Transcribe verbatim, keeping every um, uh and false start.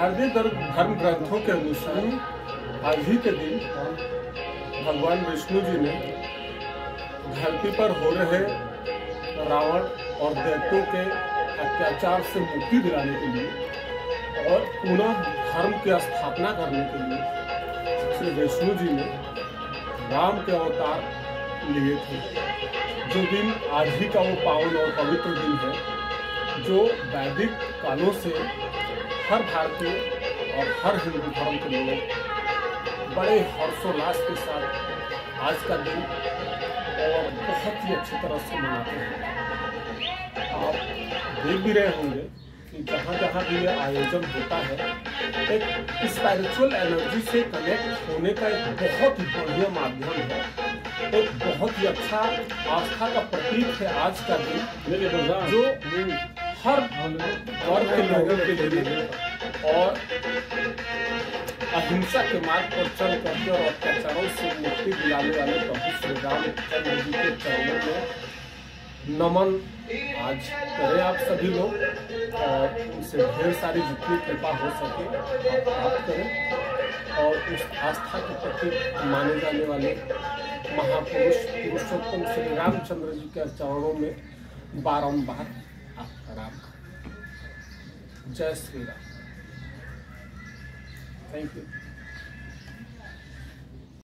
भारतीय धर्म ग्रंथों के अनुसार आज ही के दिन भगवान विष्णु जी ने धरती पर हो रहे रावण और दैत्यों के अत्याचार से मुक्ति दिलाने के लिए और पुनः धर्म की स्थापना करने के लिए श्री विष्णु जी ने राम के अवतार लिए थे। जो दिन आज ही का वो पावन और पवित्र दिन है, जो वैदिक कालों से हर भारतीय और हर हिंदू धर्म के लोग बड़े हर्षोल्लास के साथ आज का दिन और बहुत ही अच्छी तरह से मनाते हैं। आप देख भी रहे होंगे कि जहाँ जहाँ भी ये आयोजन होता है, एक स्पिरिचुअल एनर्जी से कनेक्ट होने का एक बहुत ही बढ़िया माध्यम है, एक बहुत ही अच्छा आस्था का प्रतीक है आज का दिन, जो हर वर्ग के लोगों के लिए और अहिंसा के मार्ग पर चल करके और अत्याचारों से मुक्ति दिलाने वाले प्रभु श्री रामचंद्र जी के चरणों में नमन आज करें आप सभी लोग, और उनसे ढेर सारी जितनी कृपा हो सके आप प्राप्त करें और उस आस्था के प्रति माने जाने वाले महापुरुष पुरुषोत्तम श्री रामचंद्र जी के चरणों में बारंबार आप प्रणाम करें। जय श्री राम। Thank you.